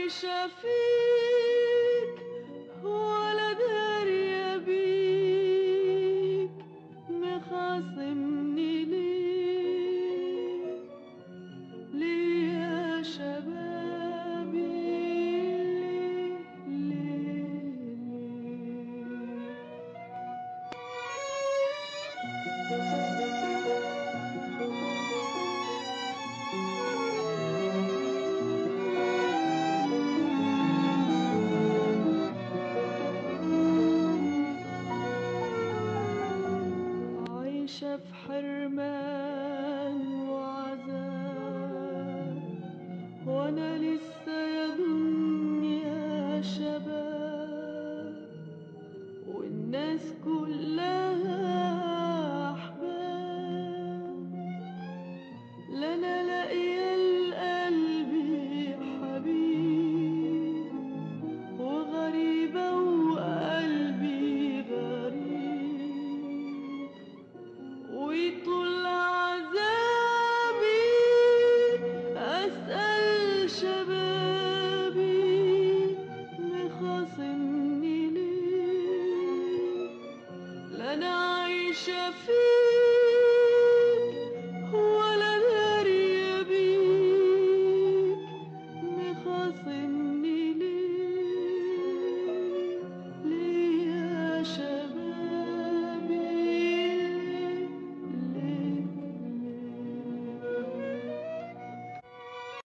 عايشة فيك ولا دارية بيك، مخاصمني ليه ليه يا شبابي، ليه عايشة في حرمان وعذاب، وانا لسه يا دنيا شباب، والناس كلها احباب، لا انا لاقيه لقلبي حبيب، وغريبه وقلبي غريب، وطول عذابي أسأل شبابي، مخاصمني ليه، لا أنا عايشة فيه